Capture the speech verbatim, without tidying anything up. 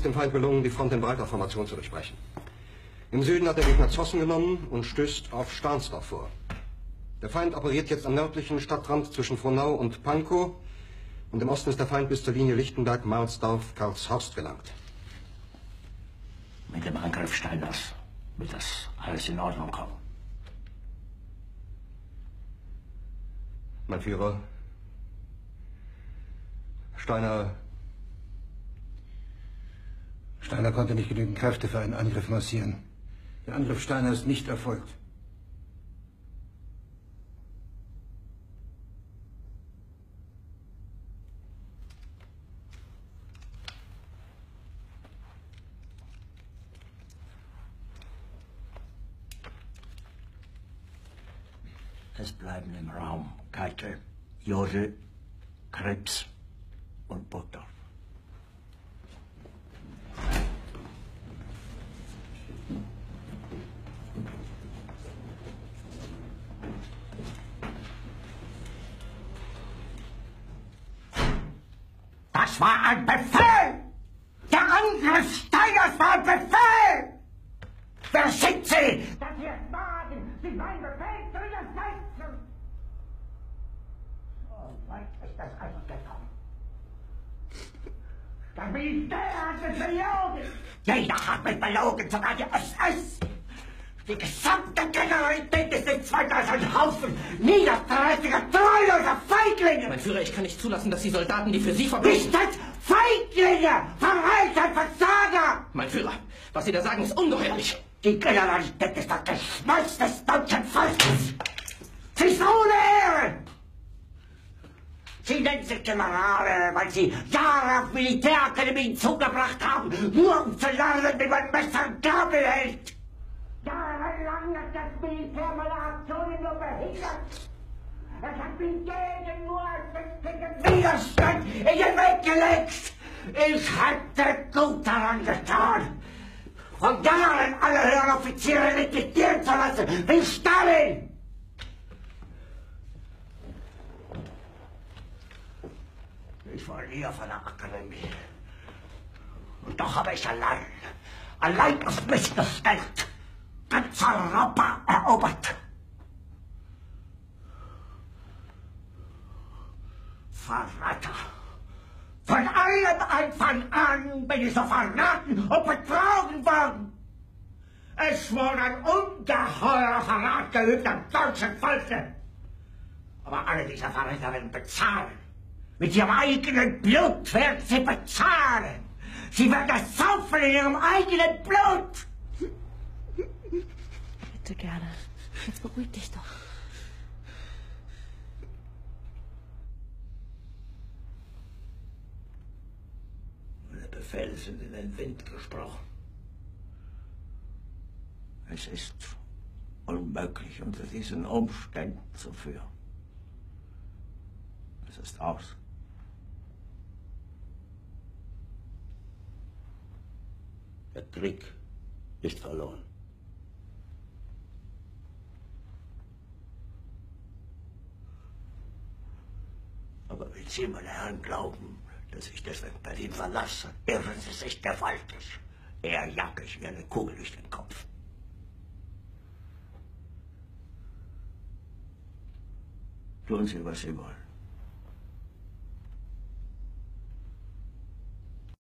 ist dem Feind gelungen, die Front in breiter Formation zu durchbrechen. Im Süden hat der Gegner Zossen genommen und stößt auf Stahnsdorf vor. Der Feind operiert jetzt am nördlichen Stadtrand zwischen Frohnau und Pankow. Und im Osten ist der Feind bis zur Linie Lichtenberg-Marsdorf-Karlshorst gelangt. Mit dem Angriff Steiners wird das alles in Ordnung kommen. Mein Führer, Steiner... Steiner konnte nicht genügend Kräfte für einen Angriff massieren. Der Angriff Steiner ist nicht erfolgt. Es bleiben im Raum Keitel, Jodl, Krebs und Burgdorf. Das war ein Befehl! Der Angriff Steiners war ein Befehl! Wer schickt Sie? Dass Sie es wagen, sich mein Befehl zu widersetzen! So weit ist das also gekommen. Das Militär hat mich belogen! Jeder hat mich belogen, sogar die S S! Die gesamte Generalität ist nichts weiter als ein Haufen niederträchtiger, treuloser Feiglinge! Mein Führer, ich kann nicht zulassen, dass die Soldaten, die für Sie verbringen... Nicht als Feiglinge! Verreiter, Versager! Mein Führer, was Sie da sagen, ist ungeheuerlich! Die Generalität ist das Geschmolz des deutschen Volkes! Sie ist ohne Ehre! Sie nennen sich Generale, weil Sie Jahre auf Militärakademien zugebracht haben, nur um zu lernen, wie man Messer und Gabel hält! Jahrelang hat das Militär meine Aktionen nur behindert. Es hat mich jeden nur als wichtigen Widerstand in den Weg gelegt. Ich hätte gut daran getan, von Jahren alle höheren Offiziere liquidieren zu lassen, wie Stalin. Ich war nie auf einer Akademie. Und doch habe ich allein, allein auf mich gestellt, ganz Europa erobert. Verräter! Von allem Anfang an bin ich so verraten und betrogen worden. Es wurde ein ungeheurer Verrat geübt am deutschen Volke. Aber alle diese Verräter werden bezahlen. Mit ihrem eigenen Blut werden sie bezahlen. Sie werden das saufen in ihrem eigenen Blut. Bitte gerne. Jetzt beruhig dich doch. Meine Befehle sind in den Wind gesprochen. Es ist unmöglich, unter diesen Umständen zu führen. Es ist aus. Der Krieg ist verloren. Aber wenn Sie, meine Herren, glauben, dass ich deswegen Berlin verlasse, irren Sie sich gewaltig. Eher jage ich mir eine Kugel durch den Kopf. Tun Sie, was Sie wollen.